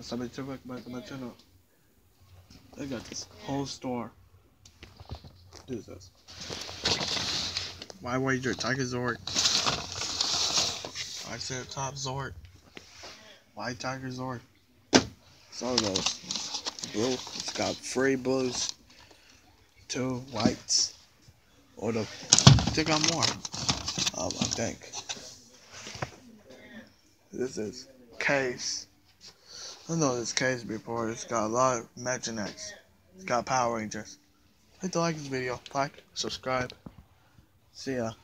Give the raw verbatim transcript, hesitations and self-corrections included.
Sabi check back to my channel. They got this whole store. Do this. Why wager Tiger Zord? I said top Zord. Why Tiger Zord? So those blue. It's got three blues, two whites, or the. I think I'm more. Um, I think. This is case. I know this case before. It's got a lot of Imaginext. It's got Power Rangers. Hit the like this video. Like, subscribe. See ya.